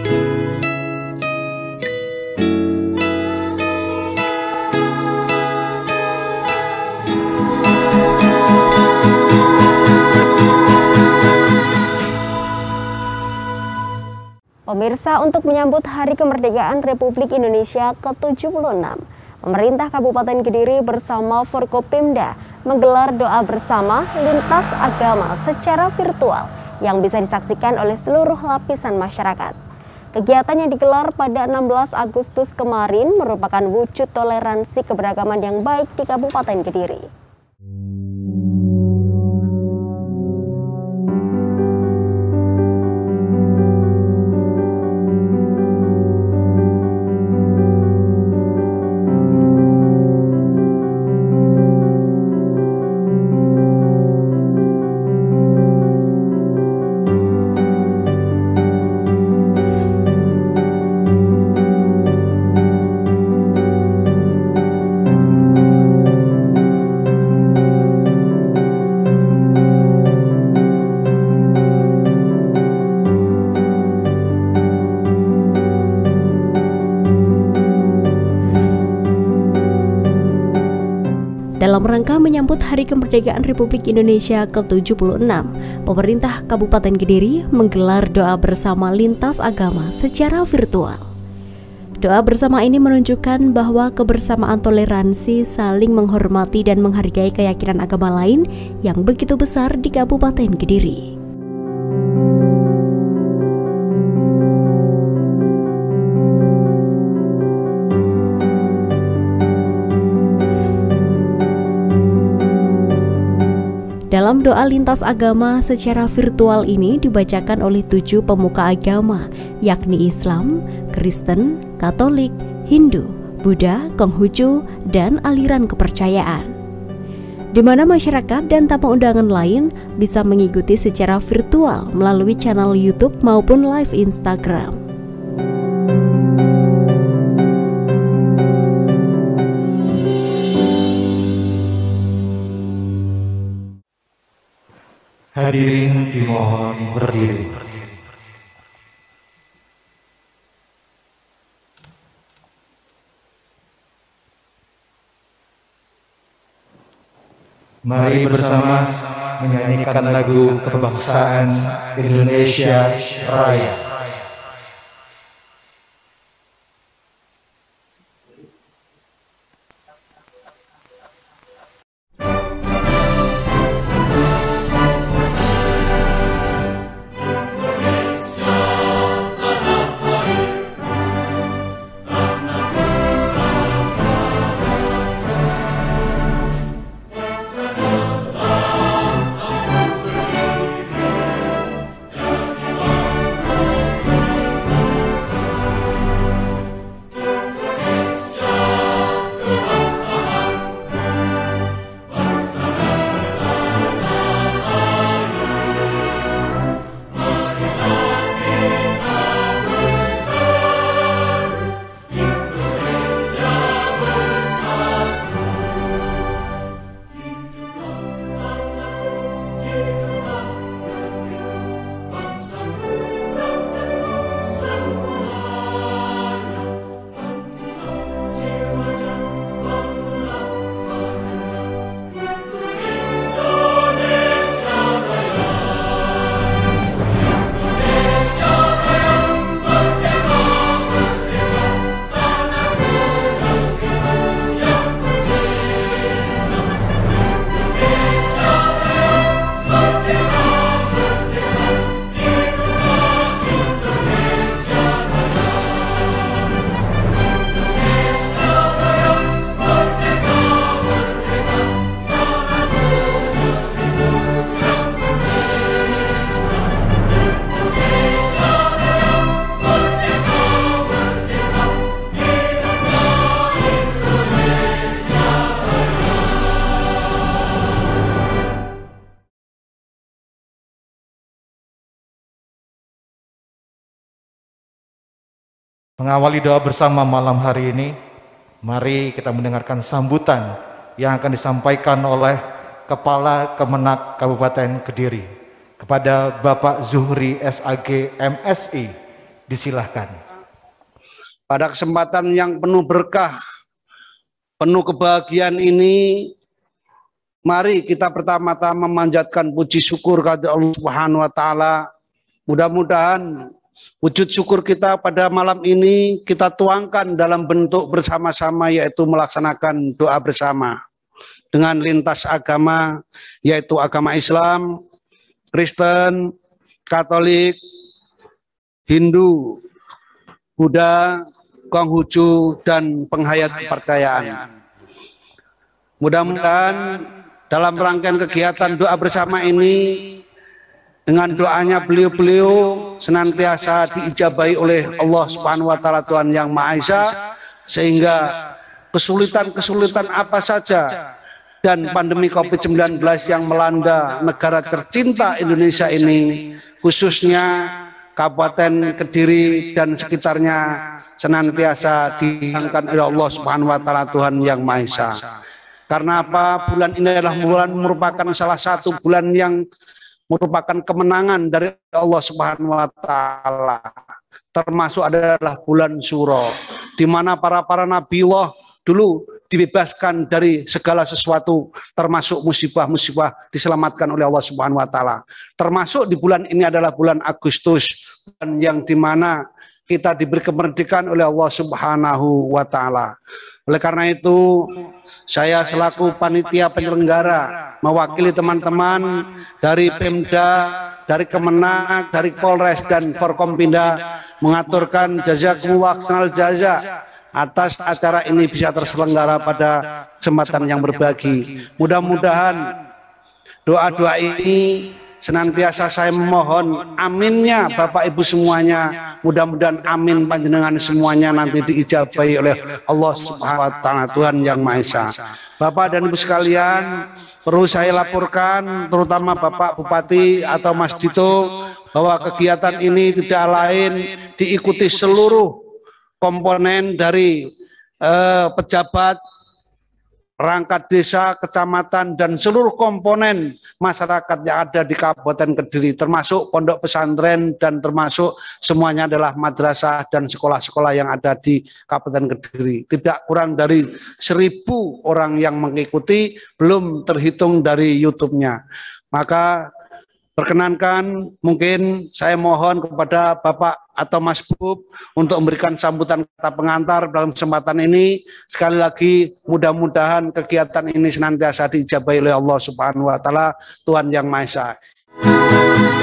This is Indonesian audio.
Pemirsa, untuk menyambut Hari Kemerdekaan Republik Indonesia ke-76, pemerintah Kabupaten Kediri bersama Forkopimda menggelar doa bersama lintas agama secara virtual yang bisa disaksikan oleh seluruh lapisan masyarakat. Kegiatan yang digelar pada 16 Agustus kemarin merupakan wujud toleransi keberagaman yang baik di Kabupaten Kediri. Dalam rangka menyambut Hari Kemerdekaan Republik Indonesia ke-76, pemerintah Kabupaten Kediri menggelar doa bersama lintas agama secara virtual. Doa bersama ini menunjukkan bahwa kebersamaan toleransi, saling menghormati dan menghargai keyakinan agama lain yang begitu besar di Kabupaten Kediri. Dalam doa lintas agama secara virtual ini dibacakan oleh 7 pemuka agama, yakni Islam, Kristen, Katolik, Hindu, Buddha, Konghucu, dan aliran kepercayaan. Di mana masyarakat dan tamu undangan lain bisa mengikuti secara virtual melalui channel YouTube maupun live Instagram. Hadirin dimohon berdiri. Mari bersama menyanyikan lagu kebangsaan Indonesia Raya. Mengawali doa bersama malam hari ini, mari kita mendengarkan sambutan yang akan disampaikan oleh Kepala Kemenak Kabupaten Kediri kepada Bapak Zuhri SAG MSI Disilahkan. Pada kesempatan yang penuh berkah, penuh kebahagiaan ini, mari kita pertama-tama memanjatkan puji syukur kepada Allah Subhanahu wa taala. Mudah-mudahan wujud syukur kita pada malam ini kita tuangkan dalam bentuk bersama-sama, yaitu melaksanakan doa bersama dengan lintas agama, yaitu agama Islam, Kristen, Katolik, Hindu, Buddha, Konghucu, dan penghayat kepercayaan. Mudah-mudahan dalam rangkaian kegiatan doa bersama ini, dengan doanya beliau-beliau senantiasa diijabahi oleh Allah Subhanahu wa taala, Tuhan yang Maha Esa, sehingga kesulitan-kesulitan apa saja dan pandemi COVID-19 yang melanda negara tercinta Indonesia ini, khususnya Kabupaten Kediri dan sekitarnya, senantiasa diangkat oleh Allah Subhanahu wa taala, Tuhan yang Maha Esa. Karena apa? Bulan ini adalah bulan merupakan salah satu bulan yang merupakan kemenangan dari Allah Subhanahu wa taala. Termasuk adalah bulan Syuro, di mana para nabiullah dulu dibebaskan dari segala sesuatu, termasuk musibah-musibah, diselamatkan oleh Allah Subhanahu wa taala. Termasuk di bulan ini adalah bulan Agustus, bulan yang dimana kita diberi kemerdekaan oleh Allah Subhanahu wa taala. Oleh karena itu, saya selaku panitia penyelenggara mewakili teman-teman dari Pemda, dari Kemenag, dari Polres dan Forkompinda mengaturkan jazakumullah khairal jaza atas acara ini bisa terselenggara pada kesempatan yang berbagi. Mudah-mudahan doa-doa ini senantiasa saya memohon aminnya Bapak Ibu semuanya. Mudah-mudahan amin panjenengan semuanya nanti diijabahi oleh Allah Subhanahu wa taala, Tuhan yang Maha Esa. Bapak dan Ibu sekalian, perlu saya laporkan terutama Bapak Bupati atau Mas Dito bahwa kegiatan ini tidak lain diikuti seluruh komponen dari pejabat, perangkat desa, kecamatan, dan seluruh komponen masyarakat yang ada di Kabupaten Kediri, termasuk pondok pesantren dan termasuk semuanya adalah madrasah dan sekolah-sekolah yang ada di Kabupaten Kediri. Tidak kurang dari 1.000 orang yang mengikuti, belum terhitung dari YouTube-nya. Maka perkenankan mungkin saya mohon kepada Bapak atau Mas Bub untuk memberikan sambutan kata pengantar dalam kesempatan ini. Sekali lagi mudah-mudahan kegiatan ini senantiasa diijabahi oleh Allah Subhanahu wa taala, Tuhan yang Maha Esa.